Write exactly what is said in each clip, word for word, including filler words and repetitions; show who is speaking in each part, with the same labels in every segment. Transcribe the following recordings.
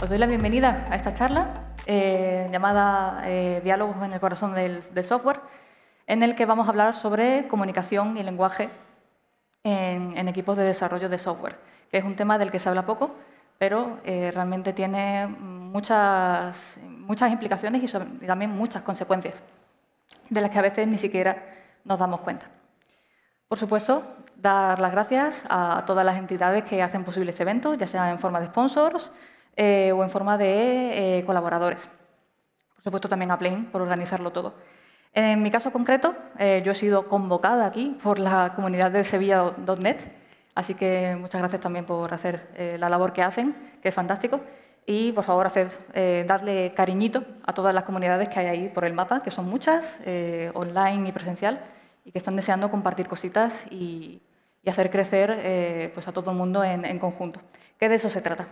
Speaker 1: Os doy la bienvenida a esta charla eh, llamada eh, Diálogos en el corazón del, del software, en el que vamos a hablar sobre comunicación y lenguaje en, en equipos de desarrollo de software, que es un tema del que se habla poco, pero eh, realmente tiene muchas, muchas implicaciones y, sobre, y también muchas consecuencias, de las que a veces ni siquiera nos damos cuenta. Por supuesto, dar las gracias a todas las entidades que hacen posible este evento, ya sea en forma de sponsors eh, o en forma de eh, colaboradores. Por supuesto, también a Plane por organizarlo todo. En mi caso concreto, eh, yo he sido convocada aquí por la comunidad de Sevilla punto net, así que muchas gracias también por hacer eh, la labor que hacen, que es fantástico. Y, por favor, hacer, eh, darle cariñito a todas las comunidades que hay ahí por el mapa, que son muchas, eh, online y presencial, y que están deseando compartir cositas y, y hacer crecer eh, pues a todo el mundo en, en conjunto. Que de eso se trata.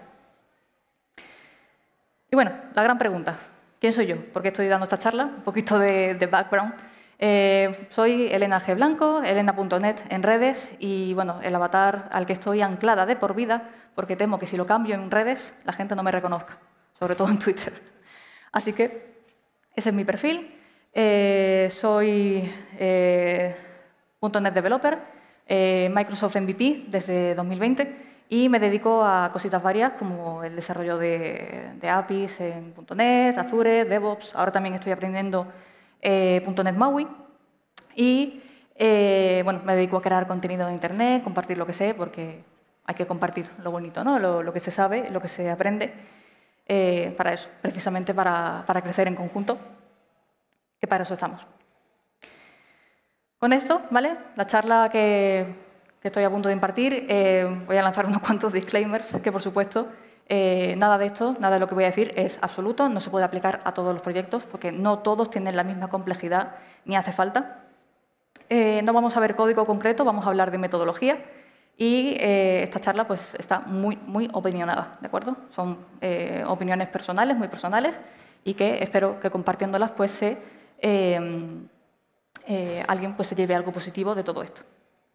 Speaker 1: Y bueno, la gran pregunta. ¿Quién soy yo? ¿Por qué estoy dando esta charla? Un poquito de, de background. Eh, soy Elena G. Blanco, Elena punto net en redes y bueno, el avatar al que estoy anclada de por vida, porque temo que si lo cambio en redes la gente no me reconozca, sobre todo en Twitter. Así que ese es mi perfil. Eh, soy eh, .NET Developer, eh, Microsoft M V P desde dos mil veinte y me dedico a cositas varias como el desarrollo de, de A P Is en .NET, Azure, DevOps. Ahora también estoy aprendiendo eh, .NET MAUI y eh, bueno, me dedico a crear contenido en Internet, compartir lo que sé, porque hay que compartir lo bonito, ¿no? lo, lo que se sabe, lo que se aprende, eh, para eso, precisamente para, para crecer en conjunto, que para eso estamos. Con esto, ¿vale? La charla que, que estoy a punto de impartir, eh, voy a lanzar unos cuantos disclaimers, que por supuesto, eh, nada de esto, nada de lo que voy a decir es absoluto, no se puede aplicar a todos los proyectos, porque no todos tienen la misma complejidad, ni hace falta. Eh, no vamos a ver código concreto, vamos a hablar de metodología, y eh, esta charla pues, está muy, muy opinionada, ¿de acuerdo? Son eh, opiniones personales, muy personales, y que espero que compartiéndolas pues, se, eh, eh, alguien pues, se lleve algo positivo de todo esto.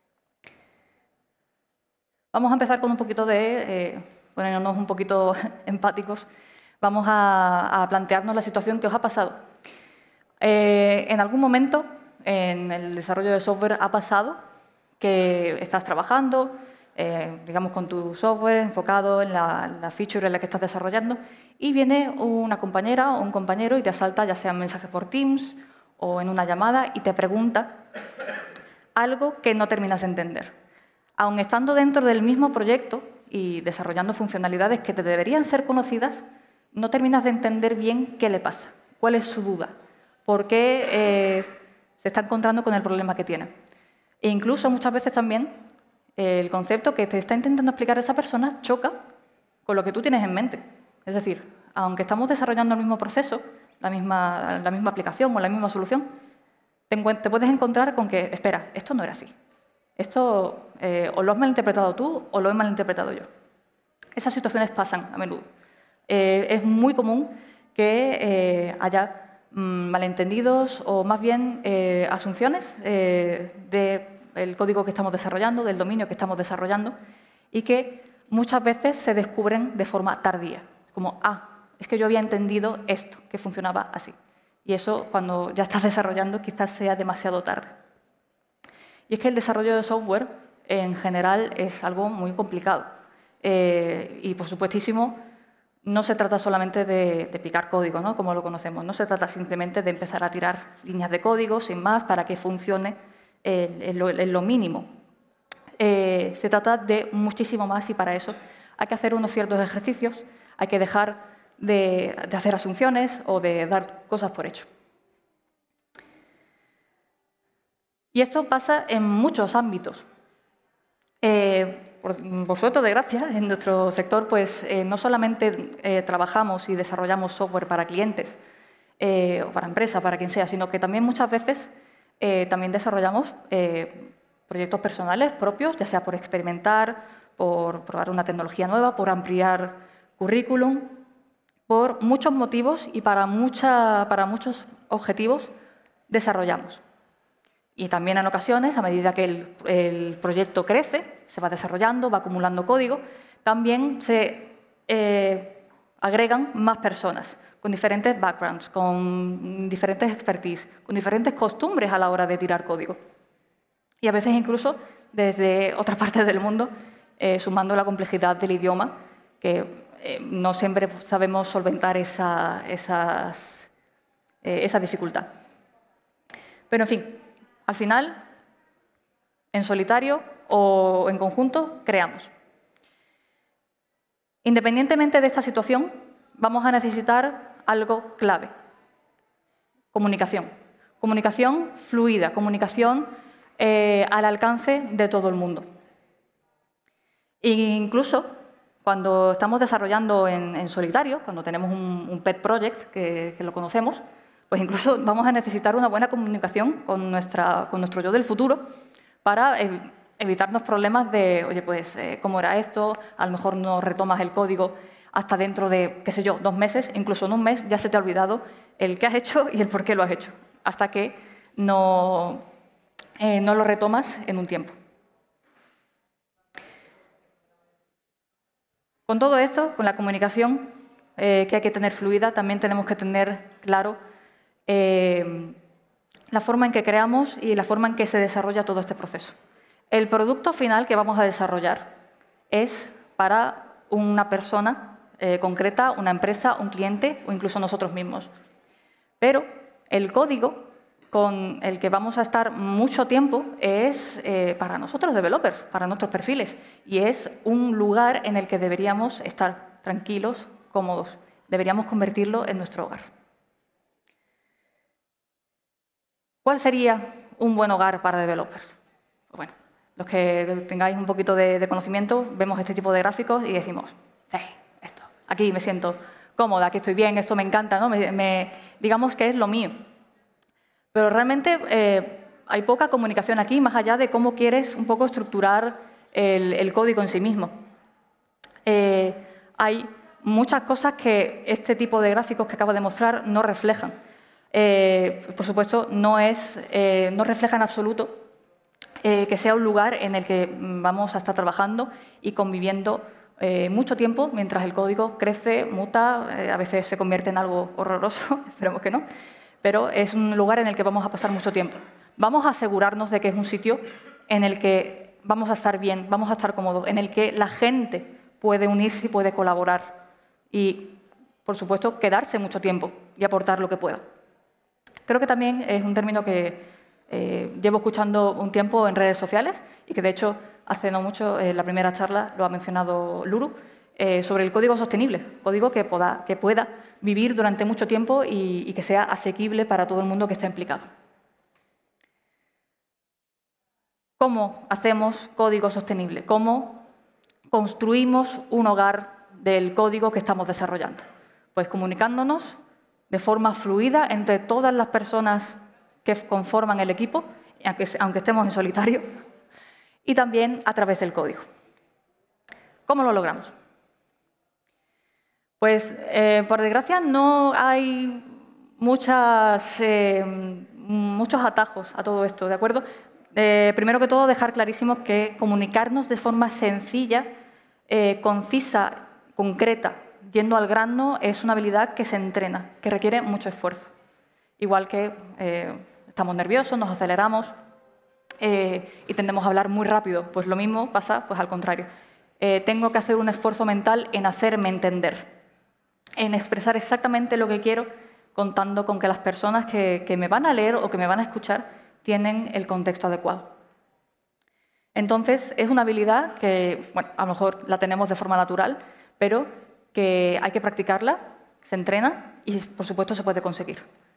Speaker 1: Vamos a empezar con un poquito de, eh, poniéndonos un poquito empáticos, vamos a, a plantearnos la situación que os ha pasado. Eh, en algún momento, en el desarrollo de software, ha pasado que estás trabajando, eh, digamos, con tu software enfocado en la, la feature en la que estás desarrollando, y viene una compañera o un compañero y te asalta, ya sea en mensajes por Teams o en una llamada, y te pregunta algo que no terminas de entender. Aun estando dentro del mismo proyecto y desarrollando funcionalidades que te deberían ser conocidas, no terminas de entender bien qué le pasa, cuál es su duda, por qué eh, se está encontrando con el problema que tiene. E incluso muchas veces también eh, el concepto que te está intentando explicar esa persona choca con lo que tú tienes en mente. Es decir, aunque estamos desarrollando el mismo proceso, la misma, la misma aplicación o la misma solución, te, te puedes encontrar con que, espera, esto no era así. Esto eh, o lo has malinterpretado tú o lo he malinterpretado yo. Esas situaciones pasan a menudo. Eh, es muy común que eh, haya malentendidos o más bien eh, asunciones eh, del código que estamos desarrollando, del dominio que estamos desarrollando y que muchas veces se descubren de forma tardía, como, ah, es que yo había entendido esto, que funcionaba así. Y eso, cuando ya estás desarrollando, quizás sea demasiado tarde. Y es que el desarrollo de software, en general, es algo muy complicado. Eh, y, por supuestísimo, no se trata solamente de, de picar código, ¿no? Como lo conocemos. No se trata simplemente de empezar a tirar líneas de código sin más para que funcione en, en, lo, en lo mínimo. Eh, se trata de muchísimo más y para eso hay que hacer unos ciertos ejercicios, hay que dejar de, de hacer asunciones o de dar cosas por hecho. Y esto pasa en muchos ámbitos. Eh, Por, por suerte o desgracia, en nuestro sector pues, eh, no solamente eh, trabajamos y desarrollamos software para clientes eh, o para empresas, para quien sea, sino que también muchas veces eh, también desarrollamos eh, proyectos personales propios, ya sea por experimentar, por probar una tecnología nueva, por ampliar currículum, por muchos motivos y para, mucha, para muchos objetivos desarrollamos. Y también en ocasiones, a medida que el, el proyecto crece, se va desarrollando, va acumulando código, también se, eh, agregan más personas con diferentes backgrounds, con diferentes expertise, con diferentes costumbres a la hora de tirar código. Y a veces incluso desde otras partes del mundo, eh, sumando la complejidad del idioma, que eh, no siempre sabemos solventar esa, esas, eh, esa dificultad. Pero, en fin, al final, en solitario o en conjunto, creamos. Independientemente de esta situación, vamos a necesitar algo clave. Comunicación. Comunicación fluida, comunicación eh, al alcance de todo el mundo. E incluso cuando estamos desarrollando en, en solitario, cuando tenemos un, un pet project, que, que lo conocemos, pues incluso vamos a necesitar una buena comunicación con, nuestra, con nuestro yo del futuro para ev evitarnos problemas de, oye, pues, eh, ¿cómo era esto? A lo mejor no retomas el código hasta dentro de, qué sé yo, dos meses, incluso en un mes ya se te ha olvidado el qué has hecho y el por qué lo has hecho, hasta que no, eh, no lo retomas en un tiempo. Con todo esto, con la comunicación eh, que hay que tener fluida, también tenemos que tener claro eh, la forma en que creamos y la forma en que se desarrolla todo este proceso. El producto final que vamos a desarrollar es para una persona eh, concreta, una empresa, un cliente o incluso nosotros mismos. Pero el código con el que vamos a estar mucho tiempo es eh, para nosotros, developers, para nuestros perfiles. Y es un lugar en el que deberíamos estar tranquilos, cómodos. Deberíamos convertirlo en nuestro hogar. ¿Cuál sería un buen hogar para developers? Pues bueno, los que tengáis un poquito de, de conocimiento, vemos este tipo de gráficos y decimos, sí, esto, aquí me siento cómoda, aquí estoy bien, esto me encanta, ¿no? me, me, digamos que es lo mío. Pero realmente eh, hay poca comunicación aquí, más allá de cómo quieres un poco estructurar el, el código en sí mismo. Eh, hay muchas cosas que este tipo de gráficos que acabo de mostrar no reflejan. Eh, por supuesto, no, es, eh, no refleja en absoluto eh, que sea un lugar en el que vamos a estar trabajando y conviviendo eh, mucho tiempo mientras el código crece, muta, eh, a veces se convierte en algo horroroso, esperemos que no. Pero es un lugar en el que vamos a pasar mucho tiempo. Vamos a asegurarnos de que es un sitio en el que vamos a estar bien, vamos a estar cómodos, en el que la gente puede unirse y puede colaborar y, por supuesto, quedarse mucho tiempo y aportar lo que pueda. Creo que también es un término que eh, llevo escuchando un tiempo en redes sociales y que, de hecho, hace no mucho, en la primera charla lo ha mencionado Luru, eh, sobre el código sostenible, código que pueda, que pueda vivir durante mucho tiempo y, y que sea asequible para todo el mundo que está implicado. ¿Cómo hacemos código sostenible? ¿Cómo construimos un hogar del código que estamos desarrollando? Pues comunicándonos de forma fluida entre todas las personas que conforman el equipo, aunque, aunque estemos en solitario, y también a través del código. ¿Cómo lo logramos? Pues, eh, por desgracia, no hay muchas, eh, muchos atajos a todo esto, ¿de acuerdo? Eh, primero que todo, dejar clarísimo que comunicarnos de forma sencilla, eh, concisa, concreta, yendo al grano, es una habilidad que se entrena, que requiere mucho esfuerzo. Igual que eh, estamos nerviosos, nos aceleramos eh, y tendemos a hablar muy rápido. Pues lo mismo pasa pues, al contrario. Eh, tengo que hacer un esfuerzo mental en hacerme entender, en expresar exactamente lo que quiero, contando con que las personas que, que me van a leer o que me van a escuchar tienen el contexto adecuado. Entonces, es una habilidad que, bueno, a lo mejor la tenemos de forma natural, pero que hay que practicarla, se entrena y, por supuesto, se puede conseguir.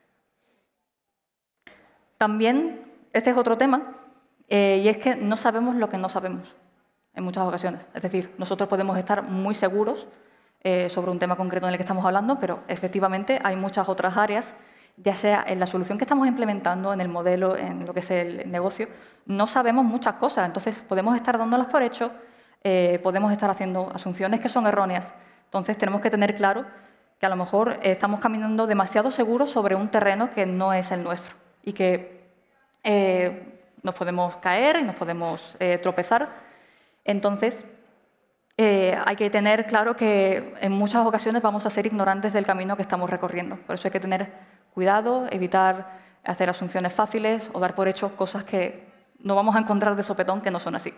Speaker 1: También, este es otro tema, eh, y es que no sabemos lo que no sabemos en muchas ocasiones. Es decir, nosotros podemos estar muy seguros eh, sobre un tema concreto en el que estamos hablando, pero efectivamente hay muchas otras áreas, ya sea en la solución que estamos implementando, en el modelo, en lo que es el negocio, no sabemos muchas cosas. Entonces, podemos estar dándolas por hecho, eh, podemos estar haciendo asunciones que son erróneas. Entonces, tenemos que tener claro que a lo mejor estamos caminando demasiado seguros sobre un terreno que no es el nuestro y que eh, nos podemos caer y nos podemos eh, tropezar. Entonces, eh, hay que tener claro que en muchas ocasiones vamos a ser ignorantes del camino que estamos recorriendo. Por eso hay que tener cuidado, evitar hacer asunciones fáciles o dar por hecho cosas que no vamos a encontrar de sopetón que no son así.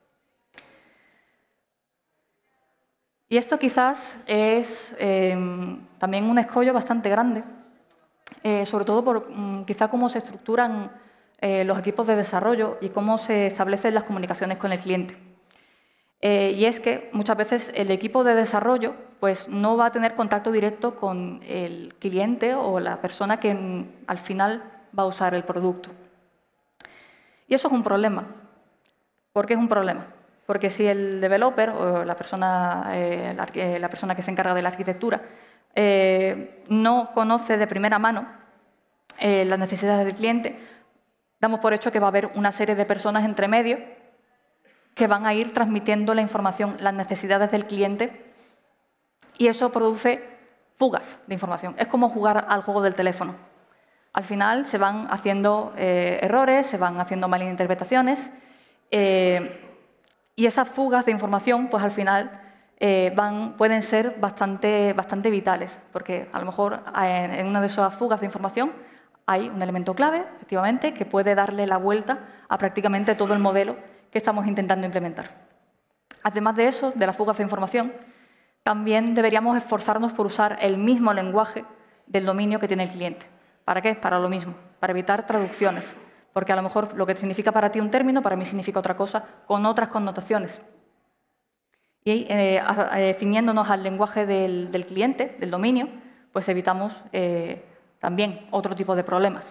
Speaker 1: Y esto quizás es eh, también un escollo bastante grande, eh, sobre todo por mm, quizá cómo se estructuran eh, los equipos de desarrollo y cómo se establecen las comunicaciones con el cliente. Eh, y es que muchas veces el equipo de desarrollo pues, no va a tener contacto directo con el cliente o la persona que mm, al final va a usar el producto. Y eso es un problema. ¿Por qué es un problema? Porque si el developer o la persona, eh, la, la persona que se encarga de la arquitectura eh, no conoce de primera mano eh, las necesidades del cliente, damos por hecho que va a haber una serie de personas entre medio que van a ir transmitiendo la información, las necesidades del cliente, y eso produce fugas de información. Es como jugar al juego del teléfono. Al final se van haciendo eh, errores, se van haciendo malinterpretaciones, eh, y esas fugas de información, pues al final eh, van, pueden ser bastante, bastante vitales, porque a lo mejor en, en una de esas fugas de información hay un elemento clave, efectivamente, que puede darle la vuelta a prácticamente todo el modelo que estamos intentando implementar. Además de eso, de las fugas de información, también deberíamos esforzarnos por usar el mismo lenguaje del dominio que tiene el cliente. ¿Para qué? Para lo mismo, para evitar traducciones. Porque a lo mejor lo que significa para ti un término, para mí significa otra cosa, con otras connotaciones. Y eh, eh, ciñéndonos al lenguaje del, del cliente, del dominio, pues evitamos eh, también otro tipo de problemas.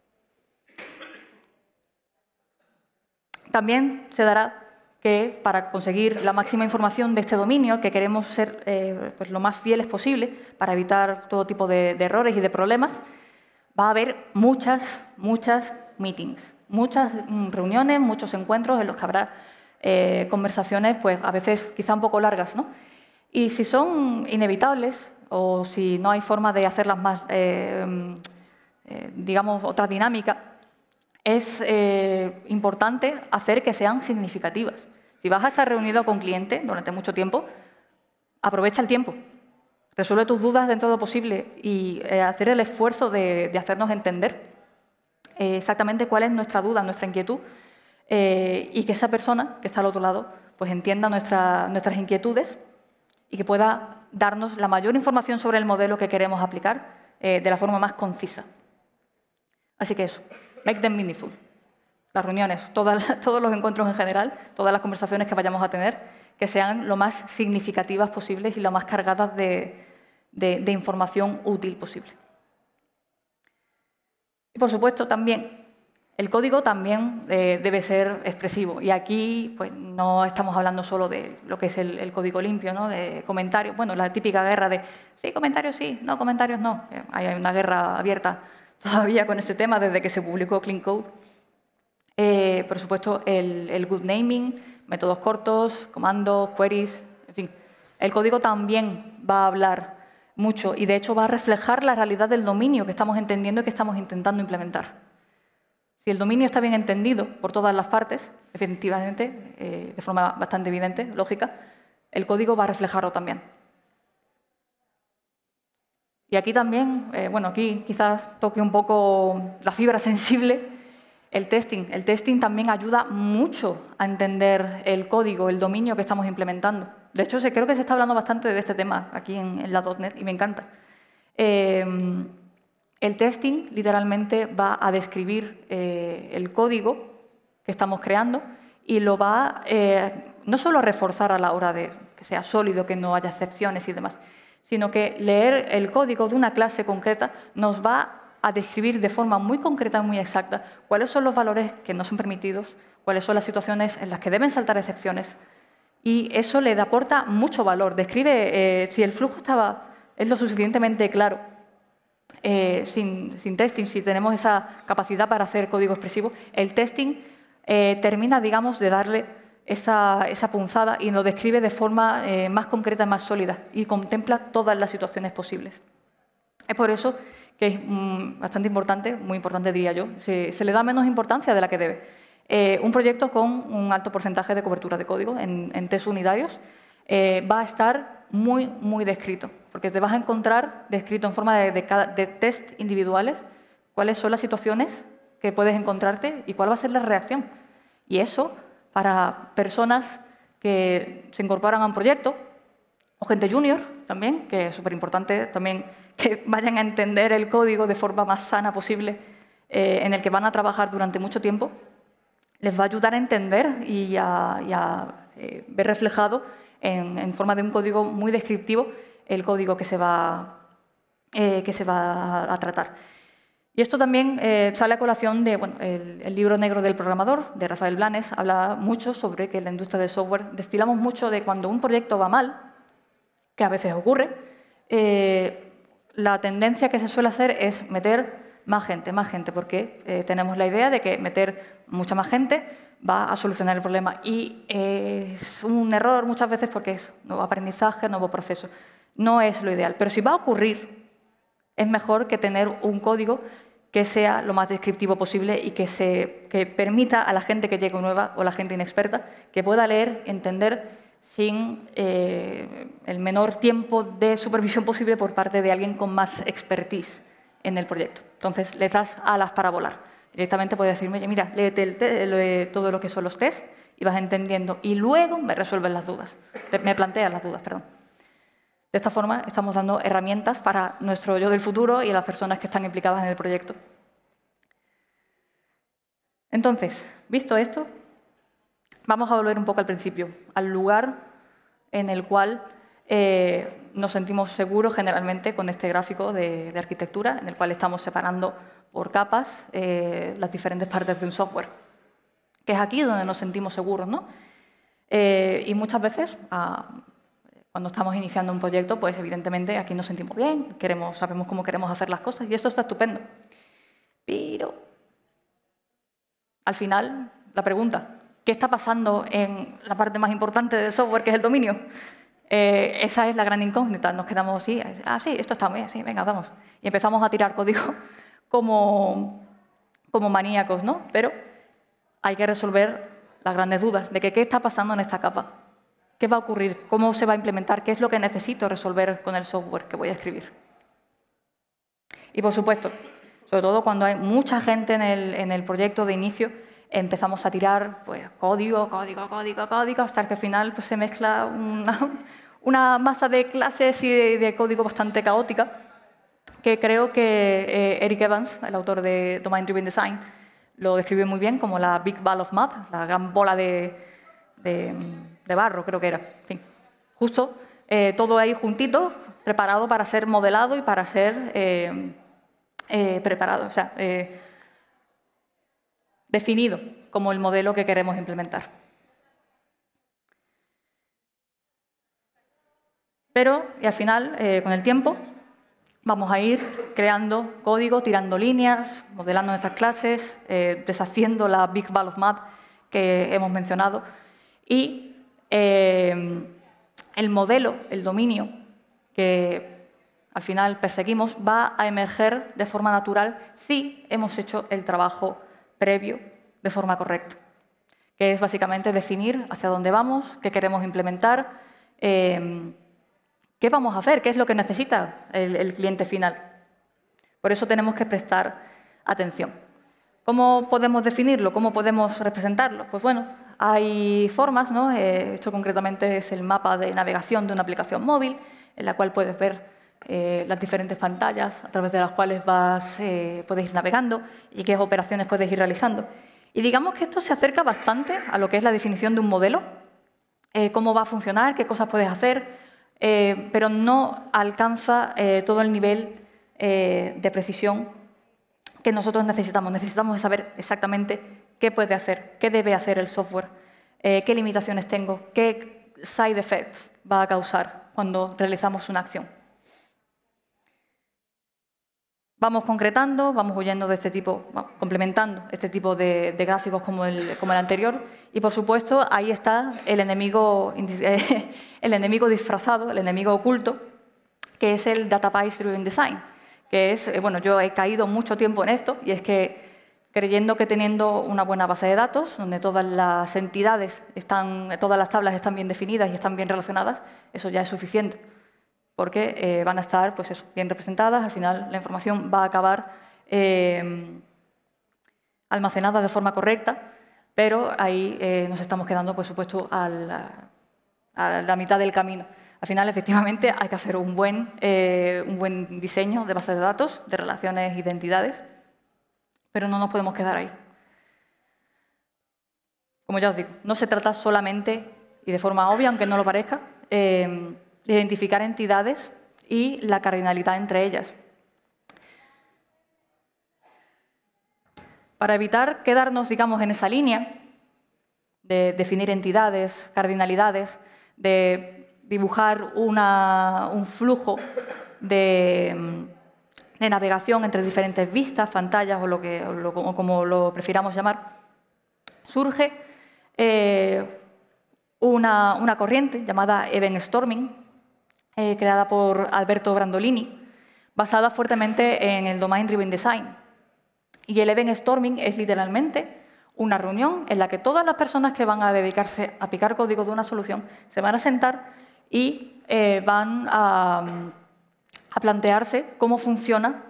Speaker 1: También se dará que para conseguir la máxima información de este dominio, que queremos ser eh, pues lo más fieles posible para evitar todo tipo de, de errores y de problemas, va a haber muchas, muchas meetings, muchas reuniones, muchos encuentros en los que habrá eh, conversaciones, pues a veces quizá un poco largas, ¿no? Y si son inevitables o si no hay forma de hacerlas más, eh, eh, digamos, otra dinámica, es eh, importante hacer que sean significativas. Si vas a estar reunido con cliente durante mucho tiempo, aprovecha el tiempo. Resuelve tus dudas dentro de lo posible y eh, hacer el esfuerzo de, de hacernos entender eh, exactamente cuál es nuestra duda, nuestra inquietud, eh, y que esa persona que está al otro lado pues entienda nuestra, nuestras inquietudes y que pueda darnos la mayor información sobre el modelo que queremos aplicar eh, de la forma más concisa. Así que eso, make them meaningful. Las reuniones, todas, todos los encuentros en general, todas las conversaciones que vayamos a tener, que sean lo más significativas posibles y lo más cargadas de, de, de información útil posible. Y por supuesto también, el código también eh, debe ser expresivo. Y aquí pues, no estamos hablando solo de lo que es el, el código limpio, ¿no? De comentarios. Bueno, la típica guerra de sí, comentarios sí, no, comentarios no. Hay una guerra abierta todavía con este tema desde que se publicó Clean Code. Eh, por supuesto, el, el good naming, métodos cortos, comandos, queries, en fin. El código también va a hablar mucho y, de hecho, va a reflejar la realidad del dominio que estamos entendiendo y que estamos intentando implementar. Si el dominio está bien entendido por todas las partes, efectivamente, eh, de forma bastante evidente, lógica, el código va a reflejarlo también. Y aquí también, eh, bueno, aquí quizás toque un poco la fibra sensible. El testing. El testing también ayuda mucho a entender el código, el dominio que estamos implementando. De hecho, creo que se está hablando bastante de este tema aquí en, en la .punto net y me encanta. Eh, el testing literalmente va a describir eh, el código que estamos creando y lo va eh, no solo a reforzar a la hora de que sea sólido, que no haya excepciones y demás, sino que leer el código de una clase concreta nos va a describir de forma muy concreta y muy exacta cuáles son los valores que no son permitidos, cuáles son las situaciones en las que deben saltar excepciones. Y eso le aporta mucho valor. Describe eh, si el flujo estaba, es lo suficientemente claro, eh, sin, sin testing, si tenemos esa capacidad para hacer código expresivo, el testing eh, termina, digamos, de darle esa, esa punzada y lo describe de forma eh, más concreta y más sólida y contempla todas las situaciones posibles. Es por eso que es mm, bastante importante, muy importante diría yo, se, se le da menos importancia de la que debe. Eh, un proyecto con un alto porcentaje de cobertura de código en, en test unitarios eh, va a estar muy, muy descrito, porque te vas a encontrar descrito en forma de, de, de test individuales cuáles son las situaciones que puedes encontrarte y cuál va a ser la reacción. Y eso, para personas que se incorporan a un proyecto, o gente junior también, que es súper importante también que vayan a entender el código de forma más sana posible, eh, en el que van a trabajar durante mucho tiempo, les va a ayudar a entender y a, y a eh, ver reflejado en, en forma de un código muy descriptivo el código que se va, eh, que se va a tratar. Y esto también eh, sale a colación de bueno, el, el libro negro del programador, de Rafael Blanes, habla mucho sobre que en la industria del software destilamos mucho de cuando un proyecto va mal, que a veces ocurre, eh, la tendencia que se suele hacer es meter más gente, más gente, porque eh, tenemos la idea de que meter mucha más gente va a solucionar el problema. Y eh, es un error muchas veces porque es nuevo aprendizaje, nuevo proceso. No es lo ideal, pero si va a ocurrir, es mejor que tener un código que sea lo más descriptivo posible y que, se, que permita a la gente que llegue nueva o la gente inexperta que pueda leer, entender sin eh, el menor tiempo de supervisión posible por parte de alguien con más expertise en el proyecto. Entonces, les das alas para volar. Directamente puedes decirme, oye, mira, léete el te lee todo lo que son los tests y vas entendiendo y luego me resuelves las dudas, me planteas las dudas, perdón. De esta forma, estamos dando herramientas para nuestro yo del futuro y a las personas que están implicadas en el proyecto. Entonces, visto esto, vamos a volver un poco al principio, al lugar en el cual eh, nos sentimos seguros generalmente con este gráfico de, de arquitectura, en el cual estamos separando por capas eh, las diferentes partes de un software, que es aquí donde nos sentimos seguros, ¿no? Eh, y muchas veces, a, cuando estamos iniciando un proyecto, pues evidentemente aquí nos sentimos bien, queremos, sabemos cómo queremos hacer las cosas y esto está estupendo. Pero, al final, la pregunta, ¿qué está pasando en la parte más importante del software, que es el dominio? Eh, esa es la gran incógnita. Nos quedamos así, ah, sí, esto está muy bien, sí, venga, vamos. Y empezamos a tirar código como, como maníacos, ¿no? Pero hay que resolver las grandes dudas de que qué está pasando en esta capa. ¿Qué va a ocurrir? ¿Cómo se va a implementar? ¿Qué es lo que necesito resolver con el software que voy a escribir? Y, por supuesto, sobre todo cuando hay mucha gente en el, en el proyecto de inicio, empezamos a tirar pues, código, código, código, código, hasta que al final pues, se mezcla una, una masa de clases y de, de código bastante caótica, que creo que eh, Eric Evans, el autor de Domain Driven Design, lo describe muy bien como la Big Ball of Mud, la gran bola de, de, de barro, creo que era. En fin, justo eh, todo ahí juntito, preparado para ser modelado y para ser eh, eh, preparado, o sea, eh, definido como el modelo que queremos implementar. Pero, y al final, eh, con el tiempo, vamos a ir creando código, tirando líneas, modelando nuestras clases, eh, deshaciendo la Big Ball of Mud que hemos mencionado. Y eh, el modelo, el dominio que al final perseguimos, va a emerger de forma natural si hemos hecho el trabajo previo de forma correcta, que es básicamente definir hacia dónde vamos, qué queremos implementar, eh, qué vamos a hacer, qué es lo que necesita el, el cliente final. Por eso tenemos que prestar atención. ¿Cómo podemos definirlo? ¿Cómo podemos representarlo? Pues bueno, hay formas, ¿no? Eh, esto concretamente es el mapa de navegación de una aplicación móvil, en la cual puedes ver eh, las diferentes pantallas a través de las cuales vas, eh, puedes ir navegando y qué operaciones puedes ir realizando. Y digamos que esto se acerca bastante a lo que es la definición de un modelo, eh, cómo va a funcionar, qué cosas puedes hacer, Eh, pero no alcanza eh, todo el nivel eh, de precisión que nosotros necesitamos. Necesitamos saber exactamente qué puede hacer, qué debe hacer el software, eh, qué limitaciones tengo, qué side effects va a causar cuando realizamos una acción. Vamos concretando, vamos huyendo de este tipo, bueno, complementando este tipo de, de gráficos como el, como el anterior. Y, por supuesto, ahí está el enemigo, el enemigo disfrazado, el enemigo oculto, que es el Database Driven Design. Que es, bueno, yo he caído mucho tiempo en esto y es que creyendo que teniendo una buena base de datos, donde todas las entidades, están, todas las tablas están bien definidas y están bien relacionadas, eso ya es suficiente, porque eh, van a estar pues eso, bien representadas, al final la información va a acabar eh, almacenada de forma correcta, pero ahí eh, nos estamos quedando, por supuesto, a la, a la mitad del camino. Al final, efectivamente, hay que hacer un buen, eh, un buen diseño de bases de datos, de relaciones y de entidades, pero no nos podemos quedar ahí. Como ya os digo, no se trata solamente, y de forma obvia, aunque no lo parezca, eh, de identificar entidades y la cardinalidad entre ellas. Para evitar quedarnos, digamos, en esa línea de definir entidades, cardinalidades, de dibujar una, un flujo de, de navegación entre diferentes vistas, pantallas o, lo que, o, lo, o como lo prefiramos llamar, surge eh, una, una corriente llamada Event Storming, eh, creada por Alberto Brandolini, basada fuertemente en el Domain Driven Design. Y el Event Storming es literalmente una reunión en la que todas las personas que van a dedicarse a picar código de una solución se van a sentar y eh, van a, a plantearse cómo funciona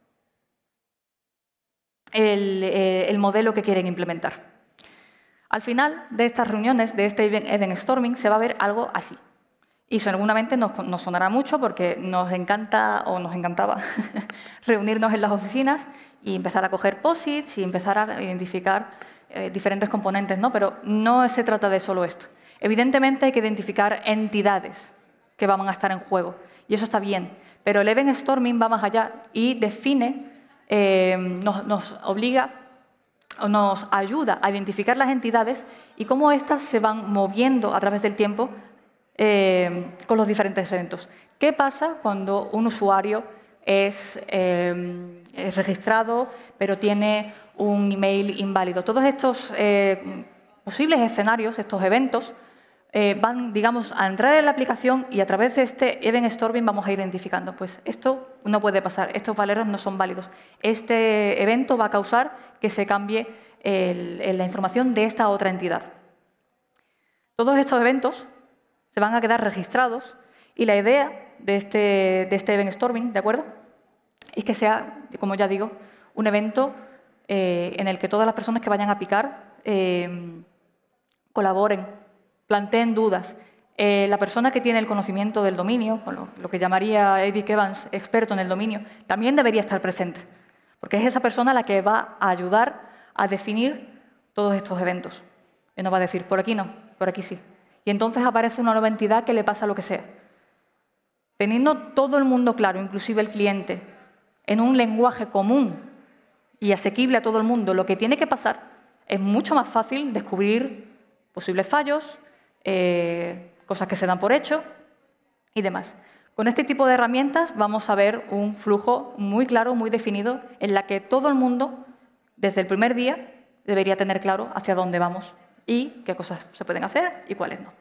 Speaker 1: el, eh, el modelo que quieren implementar. Al final de estas reuniones, de este Event Storming, se va a ver algo así. Y seguramente nos, nos sonará mucho porque nos encanta o nos encantaba reunirnos en las oficinas y empezar a coger posits y empezar a identificar eh, diferentes componentes, ¿no? Pero no se trata de solo esto. Evidentemente hay que identificar entidades que van a estar en juego y eso está bien, pero el Event Storming va más allá y define, eh, nos, nos obliga o nos ayuda a identificar las entidades y cómo éstas se van moviendo a través del tiempo Eh, con los diferentes eventos. ¿Qué pasa cuando un usuario es, eh, es registrado, pero tiene un email inválido? Todos estos eh, posibles escenarios, estos eventos, eh, van, digamos, a entrar en la aplicación y a través de este Event Storming vamos a ir identificando. Pues esto no puede pasar, estos valeros no son válidos. Este evento va a causar que se cambie el, el, la información de esta otra entidad. Todos estos eventos se van a quedar registrados y la idea de este, de este Event Storming, ¿de acuerdo?, es que sea, como ya digo, un evento eh, en el que todas las personas que vayan a picar eh, colaboren, planteen dudas. Eh, la persona que tiene el conocimiento del dominio, o lo, lo que llamaría Eric Evans, experto en el dominio, también debería estar presente, porque es esa persona la que va a ayudar a definir todos estos eventos. Y nos va a decir, por aquí no, por aquí sí. Y entonces aparece una nueva entidad que le pasa lo que sea. Teniendo todo el mundo claro, inclusive el cliente, en un lenguaje común y asequible a todo el mundo, lo que tiene que pasar, es mucho más fácil descubrir posibles fallos, eh, cosas que se dan por hecho y demás. Con este tipo de herramientas vamos a ver un flujo muy claro, muy definido, en la que todo el mundo, desde el primer día, debería tener claro hacia dónde vamos y qué cosas se pueden hacer y cuáles no.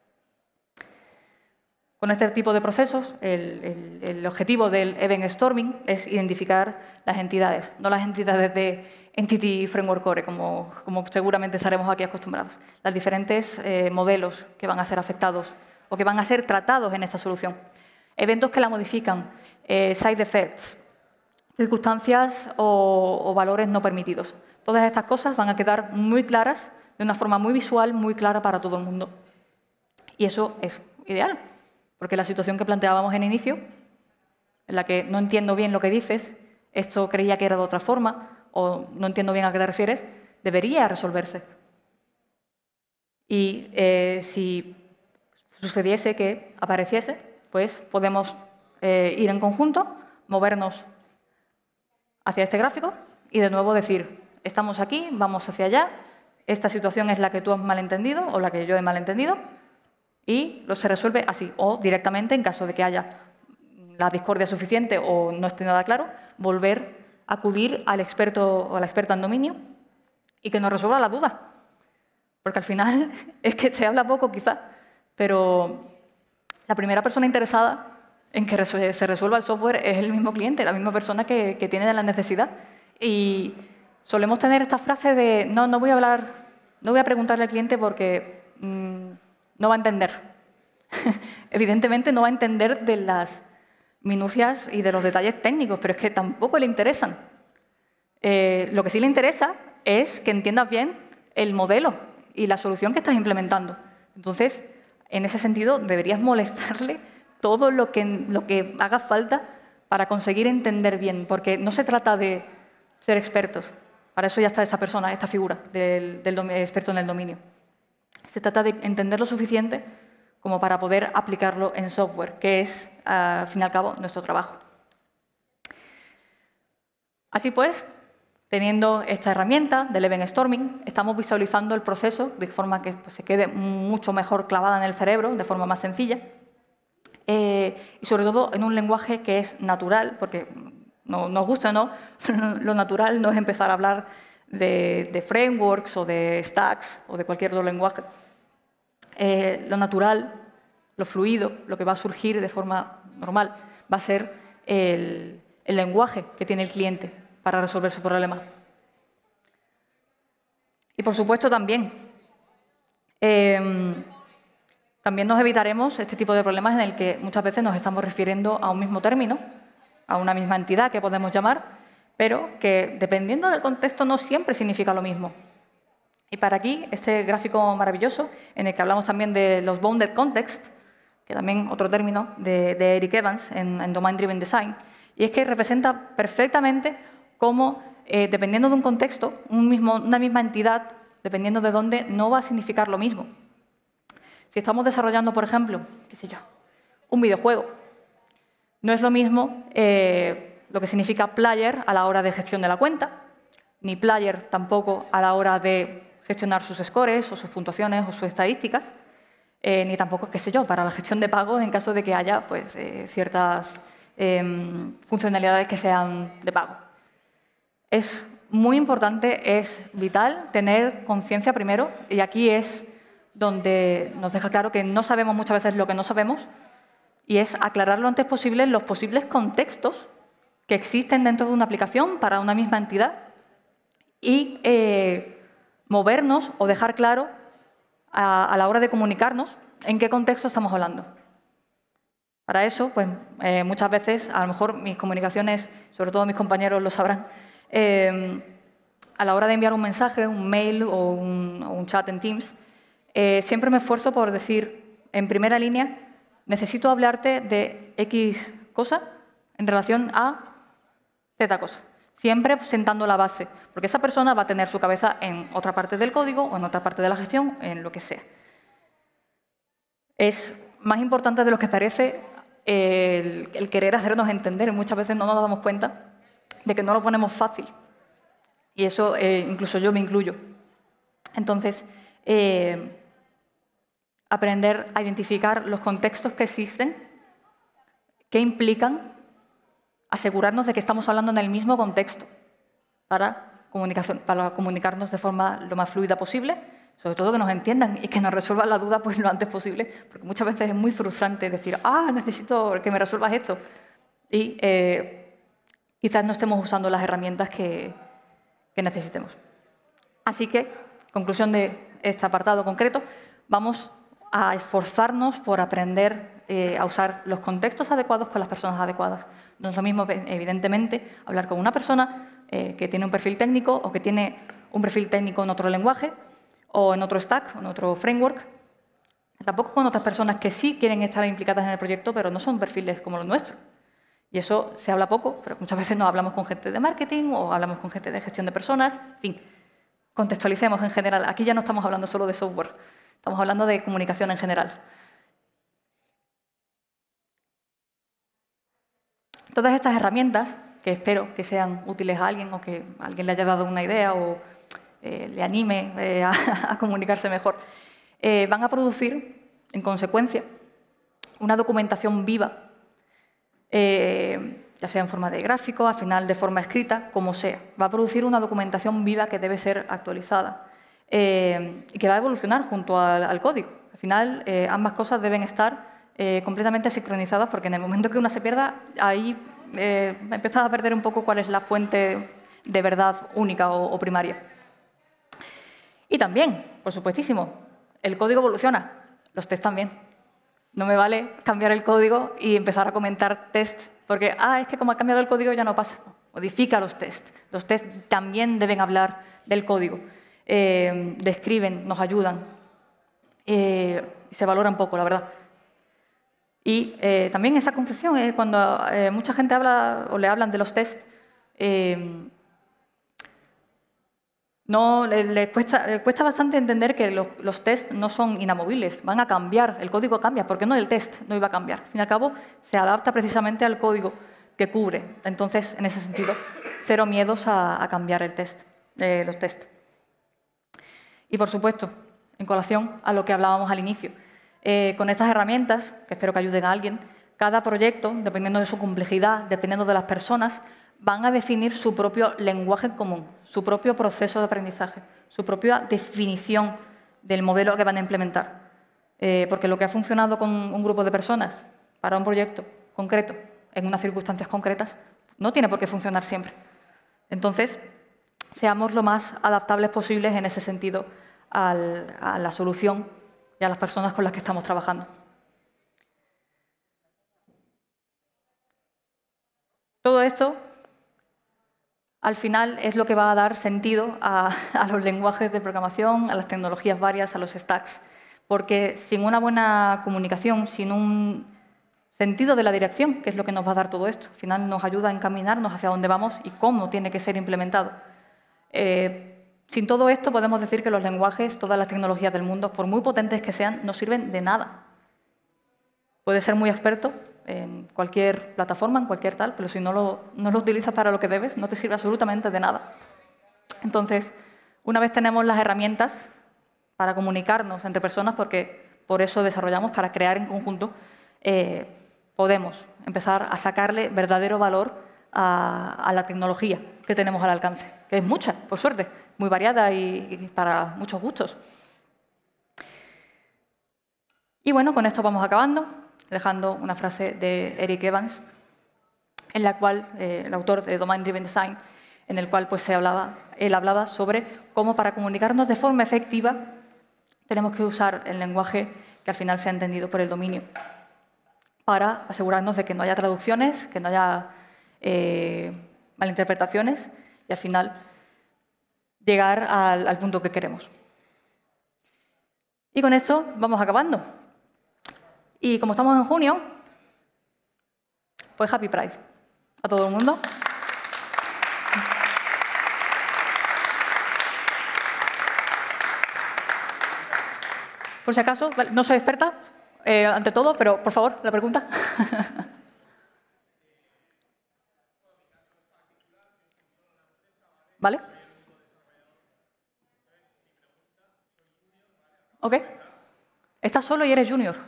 Speaker 1: Con este tipo de procesos, el, el, el objetivo del Event Storming es identificar las entidades, no las entidades de Entity Framework Core, como, como seguramente estaremos aquí acostumbrados, los diferentes eh, modelos que van a ser afectados o que van a ser tratados en esta solución. Eventos que la modifican, eh, side effects, circunstancias o, o valores no permitidos. Todas estas cosas van a quedar muy claras, de una forma muy visual, muy clara para todo el mundo. Y eso es ideal, porque la situación que planteábamos en inicio, en la que no entiendo bien lo que dices, esto creía que era de otra forma, o no entiendo bien a qué te refieres, debería resolverse. Y eh, si sucediese que apareciese, pues podemos eh, ir en conjunto, movernos hacia este gráfico y de nuevo decir, estamos aquí, vamos hacia allá, esta situación es la que tú has malentendido o la que yo he malentendido y lo se resuelve así. O directamente, en caso de que haya la discordia suficiente o no esté nada claro, volver a acudir al experto o a la experta en dominio y que nos resuelva la duda. Porque al final es que se habla poco quizá, pero la primera persona interesada en que se resuelva el software es el mismo cliente, la misma persona que, que tiene la necesidad. Y solemos tener esta frase de no, no voy a hablar, no voy a preguntarle al cliente porque mmm, no va a entender. Evidentemente no va a entender de las minucias y de los detalles técnicos, pero es que tampoco le interesan. Eh, lo que sí le interesa es que entiendas bien el modelo y la solución que estás implementando. Entonces, en ese sentido, deberías molestarle todo lo que, lo que haga falta para conseguir entender bien, porque no se trata de ser expertos. Para eso ya está esta persona, esta figura del, del experto en el dominio. Se trata de entender lo suficiente como para poder aplicarlo en software, que es, al fin y al cabo, nuestro trabajo. Así pues, teniendo esta herramienta del event storming, estamos visualizando el proceso de forma que pues, se quede mucho mejor clavada en el cerebro, de forma más sencilla, eh, y sobre todo en un lenguaje que es natural, porque no, nos gusta o no, lo natural no es empezar a hablar de, de frameworks o de stacks o de cualquier otro lenguaje. Eh, lo natural, lo fluido, lo que va a surgir de forma normal, va a ser el, el lenguaje que tiene el cliente para resolver su problema. Y, por supuesto, también, eh, también nos evitaremos este tipo de problemas en el que muchas veces nos estamos refiriendo a un mismo término, a una misma entidad que podemos llamar, pero que, dependiendo del contexto, no siempre significa lo mismo. Y para aquí, este gráfico maravilloso, en el que hablamos también de los bounded contexts, que también otro término de, de Eric Evans en, en Domain Driven Design, y es que representa perfectamente cómo, eh, dependiendo de un contexto, un mismo, una misma entidad, dependiendo de dónde, no va a significar lo mismo. Si estamos desarrollando, por ejemplo, qué sé yo, un videojuego, no es lo mismo eh, lo que significa player a la hora de gestión de la cuenta, ni player tampoco a la hora de gestionar sus scores o sus puntuaciones o sus estadísticas, eh, ni tampoco, qué sé yo, para la gestión de pagos en caso de que haya pues, eh, ciertas eh, funcionalidades que sean de pago. Es muy importante, es vital tener conciencia primero, y aquí es donde nos deja claro que no sabemos muchas veces lo que no sabemos, y es aclarar lo antes posible los posibles contextos que existen dentro de una aplicación para una misma entidad y eh, movernos o dejar claro a, a la hora de comunicarnos en qué contexto estamos hablando. Para eso, pues eh, muchas veces, a lo mejor mis comunicaciones, sobre todo mis compañeros lo sabrán, eh, a la hora de enviar un mensaje, un mail o un, o un chat en Teams, eh, siempre me esfuerzo por decir en primera línea, necesito hablarte de X cosa en relación a Z cosa. Siempre sentando la base, porque esa persona va a tener su cabeza en otra parte del código o en otra parte de la gestión, en lo que sea. Es más importante de lo que parece el, el querer hacernos entender, y muchas veces no nos damos cuenta de que no lo ponemos fácil. Y eso eh, incluso yo me incluyo. Entonces, eh, aprender a identificar los contextos que existen, que implican asegurarnos de que estamos hablando en el mismo contexto para, comunicación, para comunicarnos de forma lo más fluida posible, sobre todo que nos entiendan y que nos resuelvan la duda pues, lo antes posible, porque muchas veces es muy frustrante decir, ah, necesito que me resuelvas esto, y eh, quizás no estemos usando las herramientas que, que necesitemos. Así que, conclusión de este apartado concreto, vamos a esforzarnos por aprender eh, a usar los contextos adecuados con las personas adecuadas. No es lo mismo, evidentemente, hablar con una persona eh, que tiene un perfil técnico o que tiene un perfil técnico en otro lenguaje o en otro stack, o en otro framework. Tampoco con otras personas que sí quieren estar implicadas en el proyecto, pero no son perfiles como los nuestros. Y eso se habla poco, pero muchas veces no hablamos con gente de marketing o hablamos con gente de gestión de personas. En fin, contextualicemos en general. Aquí ya no estamos hablando solo de software, estamos hablando de comunicación en general. Todas estas herramientas, que espero que sean útiles a alguien o que a alguien le haya dado una idea o eh, le anime eh, a, a comunicarse mejor, eh, van a producir, en consecuencia, una documentación viva, eh, ya sea en forma de gráfico, al final de forma escrita, como sea. Va a producir una documentación viva que debe ser actualizada eh, y que va a evolucionar junto al, al código. Al final, eh, ambas cosas deben estar Eh, completamente sincronizadas, porque en el momento que una se pierda, ahí eh, empezás a perder un poco cuál es la fuente de verdad única o, o primaria. Y también, por supuestísimo, el código evoluciona, los test también. No me vale cambiar el código y empezar a comentar test, porque, ah, es que como ha cambiado el código ya no pasa. Modifica los test. Los test también deben hablar del código. Eh, describen, nos ayudan. Eh, se valora un poco, la verdad. Y eh, también esa concepción, eh, cuando eh, mucha gente habla o le hablan de los test, eh, no, le, le, cuesta, le cuesta bastante entender que los, los test no son inamovibles, van a cambiar, el código cambia, porque no el test no iba a cambiar. Al fin y al cabo, se adapta precisamente al código que cubre. Entonces, en ese sentido, cero miedos a, a cambiar el test, eh, los test. Y, por supuesto, en colación a lo que hablábamos al inicio, eh, con estas herramientas, que espero que ayuden a alguien, cada proyecto, dependiendo de su complejidad, dependiendo de las personas, van a definir su propio lenguaje común, su propio proceso de aprendizaje, su propia definición del modelo que van a implementar. Eh, porque lo que ha funcionado con un grupo de personas para un proyecto concreto, en unas circunstancias concretas, no tiene por qué funcionar siempre. Entonces, seamos lo más adaptables posibles en ese sentido al, a la solución y a las personas con las que estamos trabajando. Todo esto, al final, es lo que va a dar sentido a, a los lenguajes de programación, a las tecnologías varias, a los stacks. Porque sin una buena comunicación, sin un sentido de la dirección, que es lo que nos va a dar todo esto, al final nos ayuda a encaminarnos hacia dónde vamos y cómo tiene que ser implementado. Eh, sin todo esto, podemos decir que los lenguajes, todas las tecnologías del mundo, por muy potentes que sean, no sirven de nada. Puedes ser muy experto en cualquier plataforma, en cualquier tal, pero si no lo, no lo utilizas para lo que debes, no te sirve absolutamente de nada. Entonces, una vez tenemos las herramientas para comunicarnos entre personas, porque por eso desarrollamos, para crear en conjunto, eh, podemos empezar a sacarle verdadero valor a, a la tecnología que tenemos al alcance, que es mucha, por suerte, muy variada y, y para muchos gustos. Y bueno, con esto vamos acabando, dejando una frase de Eric Evans, en la cual, eh, el autor de Domain Driven Design, en el cual pues, se hablaba, él hablaba sobre cómo para comunicarnos de forma efectiva tenemos que usar el lenguaje que al final sea entendido por el dominio, para asegurarnos de que no haya traducciones, que no haya eh, malinterpretaciones y al final llegar al, al punto que queremos. Y con esto vamos acabando. Y como estamos en junio, pues Happy Pride a todo el mundo. Por si acaso, no soy experta, eh, ante todo, pero por favor, la pregunta. ¿Vale? Ok. Estás solo y eres junior.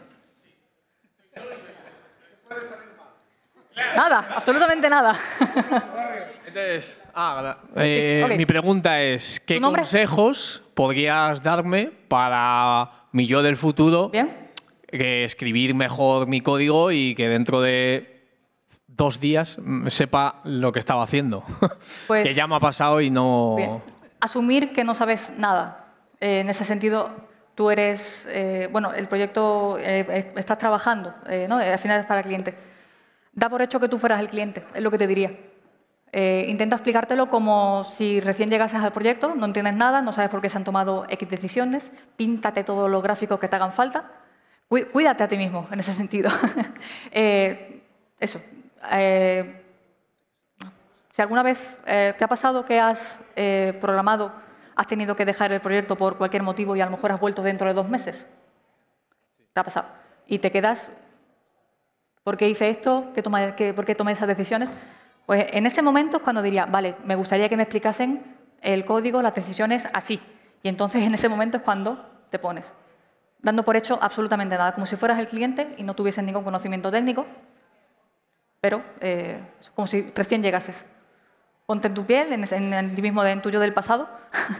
Speaker 1: Nada, absolutamente nada.
Speaker 2: Entonces, ah, eh,
Speaker 1: okay.
Speaker 2: Mi pregunta es, ¿qué consejos podrías darme para mi yo del futuro?
Speaker 1: Bien.
Speaker 2: Que escribir mejor mi código y que dentro de dos días sepa lo que estaba haciendo. Pues, que ya me ha pasado y no...
Speaker 1: Bien. Asumir que no sabes nada. Eh, en ese sentido, tú eres... Eh, bueno, el proyecto eh, estás trabajando, eh, ¿no? Al final es para el cliente. Da por hecho que tú fueras el cliente, es lo que te diría. Eh, intenta explicártelo como si recién llegases al proyecto, no entiendes nada, no sabes por qué se han tomado X decisiones, píntate todos los gráficos que te hagan falta. Cuídate a ti mismo, en ese sentido. eh, eso. Eh, si alguna vez eh, te ha pasado que has eh, programado, has tenido que dejar el proyecto por cualquier motivo y a lo mejor has vuelto dentro de dos meses, te ha pasado. Y te quedas, ¿por qué hice esto? ¿Qué toma, qué, ¿Por qué tomé esas decisiones? Pues en ese momento es cuando diría, vale, me gustaría que me explicasen el código, las decisiones así. Y entonces en ese momento es cuando te pones. Dando por hecho absolutamente nada, como si fueras el cliente y no tuvieses ningún conocimiento técnico, pero eh, como si recién llegases. Ponte en tu piel, en, en el mismo en tuyo del pasado,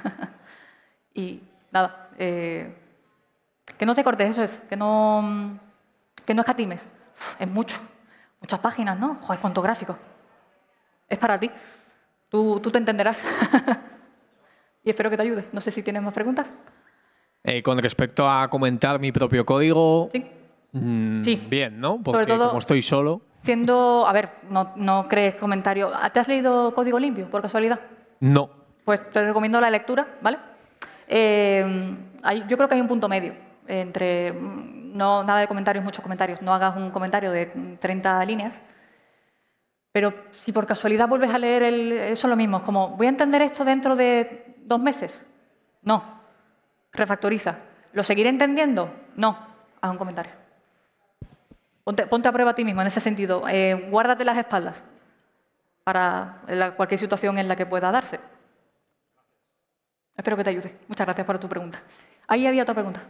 Speaker 1: y nada, eh, que no te cortes, eso es, que no, que no escatimes. Uf, es mucho, muchas páginas, ¿no? Joder, cuánto gráfico. Es para ti. Tú, tú te entenderás. Y espero que te ayude. No sé si tienes más preguntas.
Speaker 2: Eh, con respecto a comentar mi propio código,
Speaker 1: sí.
Speaker 2: Mmm,
Speaker 1: sí.
Speaker 2: bien, ¿no? Porque
Speaker 1: Sobre todo,
Speaker 2: como estoy solo...
Speaker 1: Siendo, a ver, no, no crees comentario. ¿Te has leído Código Limpio, por casualidad?
Speaker 2: No.
Speaker 1: Pues te recomiendo la lectura, ¿vale? Eh, hay, yo creo que hay un punto medio entre no nada de comentarios, muchos comentarios. No hagas un comentario de treinta líneas. Pero si por casualidad vuelves a leer el, eso es lo mismo. Es como, ¿voy a entender esto dentro de dos meses? No. Refactoriza. ¿Lo seguiré entendiendo? No. Haz un comentario. Ponte, ponte a prueba a ti mismo en ese sentido. Eh, guárdate las espaldas para la, cualquier situación en la que pueda darse. Espero que te ayude. Muchas gracias por tu pregunta. Ahí había otra pregunta.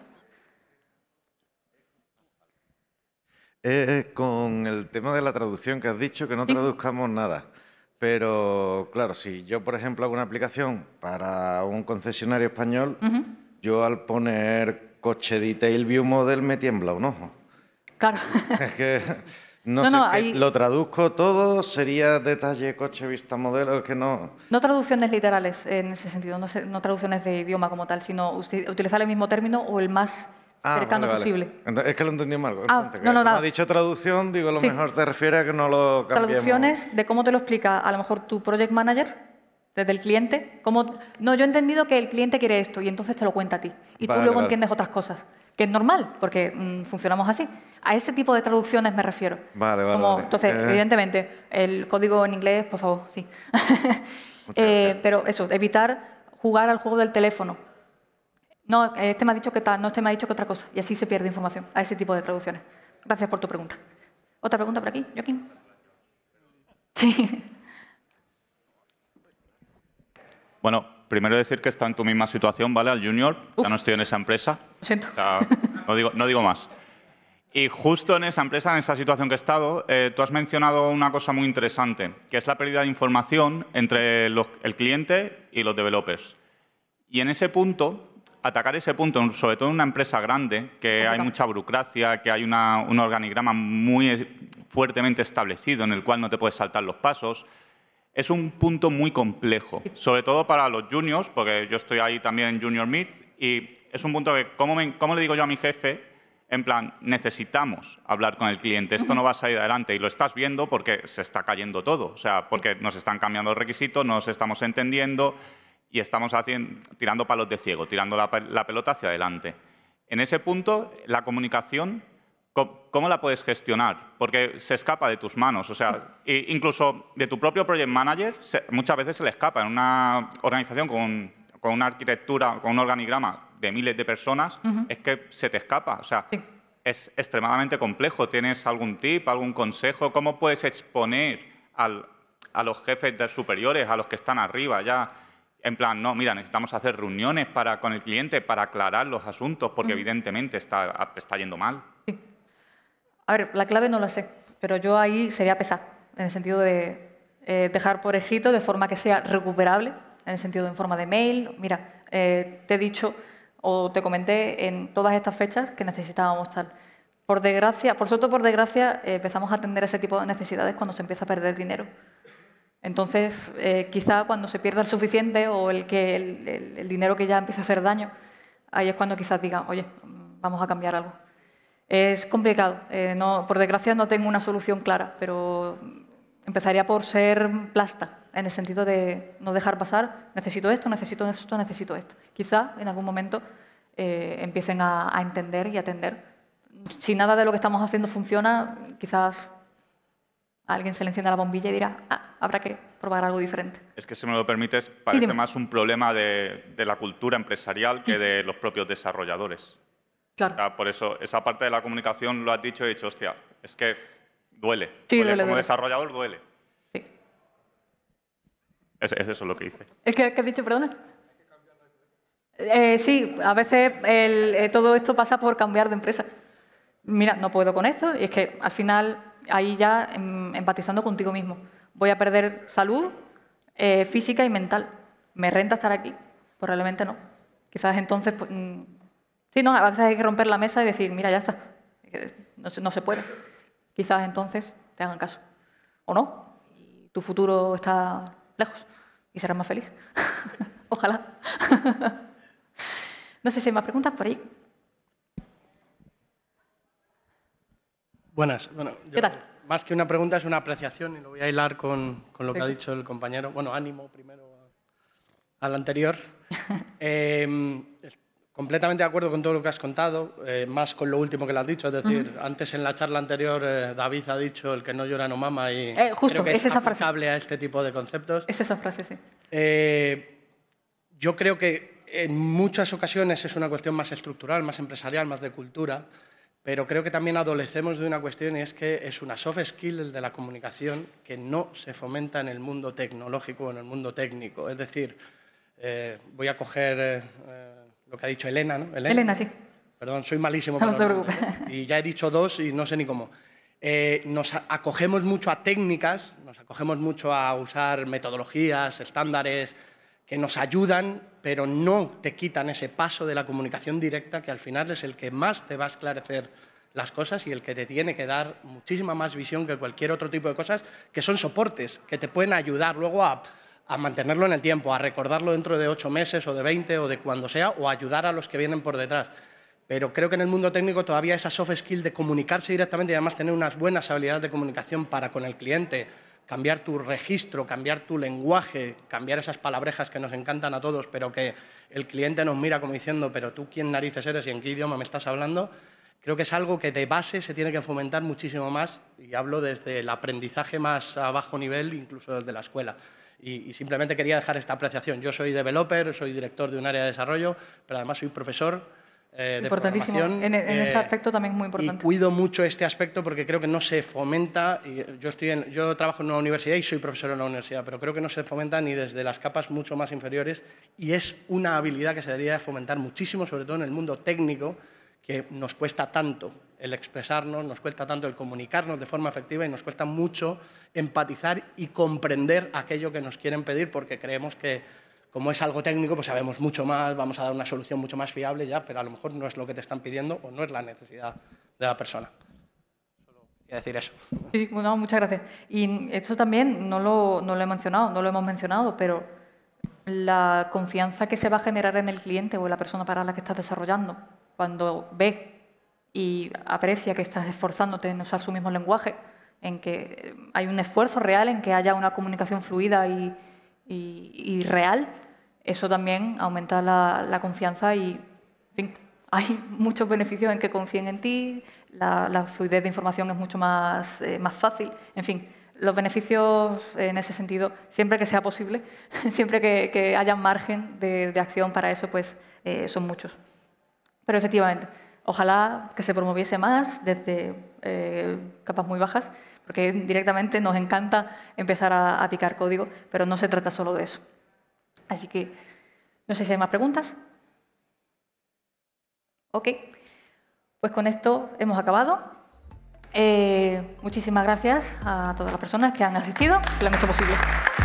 Speaker 3: Eh, con el tema de la traducción que has dicho, que no ¿Sí? traduzcamos nada. Pero, claro, si yo, por ejemplo, hago una aplicación para un concesionario español, uh-huh. yo al poner coche detail view model me tiembla un ojo.
Speaker 1: Claro.
Speaker 3: Es que no, no sé,
Speaker 1: no,
Speaker 3: que
Speaker 1: hay...
Speaker 3: lo traduzco todo, sería detalle, coche, vista, modelo, es que no...
Speaker 1: No traducciones literales en ese sentido, no, sé, no traducciones de idioma como tal, sino utilizar el mismo término o el más
Speaker 3: ah,
Speaker 1: cercano
Speaker 3: vale,
Speaker 1: posible.
Speaker 3: Vale. Entonces, es que lo entendí mal.
Speaker 1: Ah,
Speaker 3: entonces,
Speaker 1: no, no,
Speaker 3: como
Speaker 1: nada.
Speaker 3: ha dicho traducción, digo, a lo
Speaker 1: sí.
Speaker 3: mejor te refieres a que no lo cambiemos.
Speaker 1: Traducciones de cómo te lo explica a lo mejor tu project manager, desde el cliente. Cómo, no, yo he entendido que el cliente quiere esto y entonces te lo cuenta a ti. Y
Speaker 3: vale,
Speaker 1: tú luego
Speaker 3: vale.
Speaker 1: entiendes otras cosas. Que es normal, porque mmm, funcionamos así. A ese tipo de traducciones me refiero.
Speaker 3: Vale, vale.
Speaker 1: Como,
Speaker 3: vale.
Speaker 1: Entonces,
Speaker 3: eh...
Speaker 1: evidentemente, el código en inglés, por favor, sí. eh, pero eso, evitar jugar al juego del teléfono. No, este me ha dicho que tal, no, este me ha dicho que otra cosa. Y así se pierde información a ese tipo de traducciones. Gracias por tu pregunta. ¿Otra pregunta por aquí, Joaquín? Sí.
Speaker 4: Bueno, primero decir que está en tu misma situación, ¿vale? Al junior, Uf. ya no estoy en esa empresa.
Speaker 1: Lo siento.
Speaker 4: O sea, no, digo, no digo más. Y justo en esa empresa, en esa situación que he estado, eh, tú has mencionado una cosa muy interesante, que es la pérdida de información entre los, el cliente y los developers. Y en ese punto, atacar ese punto, sobre todo en una empresa grande, que hay mucha burocracia, que hay una, un organigrama muy fuertemente establecido en el cual no te puedes saltar los pasos, es un punto muy complejo, sobre todo para los juniors, porque yo estoy ahí también en Junior Meet, y es un punto que, ¿cómo, me, cómo le digo yo a mi jefe? En plan, necesitamos hablar con el cliente, esto no va a salir adelante, y lo estás viendo porque se está cayendo todo, o sea, porque nos están cambiando los requisitos, no nos estamos entendiendo y estamos haciendo, tirando palos de ciego, tirando la, la pelota hacia adelante. En ese punto, la comunicación, ¿cómo la puedes gestionar? Porque se escapa de tus manos. O sea, incluso de tu propio project manager, se, muchas veces se le escapa. En una organización con, con una arquitectura, con un organigrama de miles de personas, uh-huh. es que se te escapa. O sea, sí. es extremadamente complejo. ¿Tienes algún tip, algún consejo? ¿Cómo puedes exponer al, a los jefes de superiores, a los que están arriba ya? En plan, no, mira, necesitamos hacer reuniones para, con el cliente para aclarar los asuntos, porque uh-huh. evidentemente está, está yendo mal.
Speaker 1: Sí. A ver, la clave no la sé, pero yo ahí sería pesar, en el sentido de eh, dejar por escrito de forma que sea recuperable, en el sentido de en forma de mail. Mira, eh, te he dicho o te comenté en todas estas fechas que necesitábamos tal. Por desgracia, por suerte por desgracia, eh, empezamos a atender ese tipo de necesidades cuando se empieza a perder dinero. Entonces, eh, quizá cuando se pierda el suficiente o el, que, el, el, el dinero que ya empieza a hacer daño, ahí es cuando quizás digan, oye, vamos a cambiar algo. Es complicado. Eh, no, por desgracia no tengo una solución clara, pero empezaría por ser plasta, en el sentido de no dejar pasar, necesito esto, necesito esto, necesito esto. Quizá en algún momento eh, empiecen a, a entender y atender. Si nada de lo que estamos haciendo funciona, quizás a alguien se le encienda la bombilla y dirá, ah, habrá que probar algo diferente.
Speaker 4: Es que, si me lo permites, parece sí, más un problema de, de la cultura empresarial que sí. de los propios desarrolladores.
Speaker 1: Claro.
Speaker 4: O sea, por eso, esa parte de la comunicación lo has dicho y he dicho, hostia, es que duele.
Speaker 1: Sí,
Speaker 4: duele.
Speaker 1: duele
Speaker 4: Como
Speaker 1: duele.
Speaker 4: desarrollador duele.
Speaker 1: Sí.
Speaker 4: Es, es eso lo que hice.
Speaker 1: ¿Es que, ¿qué has dicho, perdona? Eh, sí, a veces el, eh, todo esto pasa por cambiar de empresa. Mira, no puedo con esto, y es que al final, ahí ya em, empatizando contigo mismo, voy a perder salud eh, física y mental. ¿Me renta estar aquí? Probablemente no. Quizás entonces, pues, mm, sí, no, a veces hay que romper la mesa y decir, mira, ya está, no se, no se puede. Quizás entonces te hagan caso. O no, y tu futuro está lejos. y serás más feliz. Ojalá. No sé si hay más preguntas por ahí.
Speaker 5: Buenas. Bueno, yo,
Speaker 1: ¿Qué tal?
Speaker 5: Más que una pregunta es una apreciación y lo voy a hilar con, con lo que ha dicho el compañero. Bueno, ánimo primero al anterior. eh, completamente de acuerdo con todo lo que has contado, eh, más con lo último que le has dicho. Es decir, uh-huh. antes en la charla anterior eh, David ha dicho el que no llora no mama y
Speaker 1: eh, justo,
Speaker 5: creo que es,
Speaker 1: es esa frase.
Speaker 5: aplicable a este tipo de conceptos.
Speaker 1: Es esa frase, sí.
Speaker 5: Eh, yo creo que en muchas ocasiones es una cuestión más estructural, más empresarial, más de cultura, pero creo que también adolecemos de una cuestión y es que es una soft skill, el de la comunicación, que no se fomenta en el mundo tecnológico o en el mundo técnico. Es decir, eh, voy a coger eh, lo que ha dicho Elena, ¿no? Elena,
Speaker 1: Elena, sí.
Speaker 5: Perdón, soy malísimo.
Speaker 1: No te preocupes.
Speaker 5: Y ya he dicho dos y no sé ni cómo. Eh, nos acogemos mucho a técnicas, nos acogemos mucho a usar metodologías, estándares que nos ayudan, pero no te quitan ese paso de la comunicación directa, que al final es el que más te va a esclarecer las cosas y el que te tiene que dar muchísima más visión que cualquier otro tipo de cosas, que son soportes, que te pueden ayudar luego a, a mantenerlo en el tiempo, a recordarlo dentro de ocho meses o de veinte o de cuando sea, o ayudar a los que vienen por detrás. Pero creo que en el mundo técnico todavía esa soft skill de comunicarse directamente y además tener unas buenas habilidades de comunicación para con el cliente, cambiar tu registro, cambiar tu lenguaje, cambiar esas palabrejas que nos encantan a todos, pero que el cliente nos mira como diciendo, pero tú quién narices eres y en qué idioma me estás hablando, creo que es algo que de base se tiene que fomentar muchísimo más, y hablo desde el aprendizaje más a bajo nivel, incluso desde la escuela. Y, y simplemente quería dejar esta apreciación. Yo soy developer, soy director de un área de desarrollo, pero además soy profesor. Eh,
Speaker 1: Importantísimo. En, en eh, ese aspecto también es muy importante.
Speaker 5: Y cuido mucho este aspecto porque creo que no se fomenta. Y yo, estoy en, yo trabajo en una universidad y soy profesor en una universidad, pero creo que no se fomenta ni desde las capas mucho más inferiores y es una habilidad que se debería fomentar muchísimo, sobre todo en el mundo técnico, que nos cuesta tanto el expresarnos, nos cuesta tanto el comunicarnos de forma efectiva y nos cuesta mucho empatizar y comprender aquello que nos quieren pedir porque creemos que como es algo técnico, pues sabemos mucho más, vamos a dar una solución mucho más fiable ya, pero a lo mejor no es lo que te están pidiendo o no es la necesidad de la persona. Solo quería decir eso.
Speaker 1: Sí, no, muchas gracias. Y esto también no lo, no lo he mencionado, no lo hemos mencionado, pero la confianza que se va a generar en el cliente o en la persona para la que estás desarrollando, cuando ve y aprecia que estás esforzándote en usar su mismo lenguaje, en que hay un esfuerzo real en que haya una comunicación fluida y Y, y real, eso también aumenta la, la confianza y, en fin, hay muchos beneficios en que confíen en ti, la, la fluidez de información es mucho más, eh, más fácil, en fin, los beneficios en ese sentido, siempre que sea posible, siempre que, que haya margen de, de acción para eso, pues eh, son muchos. Pero efectivamente, ojalá que se promoviese más desde eh, capas muy bajas, porque directamente nos encanta empezar a, a picar código, pero no se trata solo de eso. Así que, no sé si hay más preguntas. Ok, pues con esto hemos acabado. Eh, muchísimas gracias a todas las personas que han asistido, que lo han hecho posible.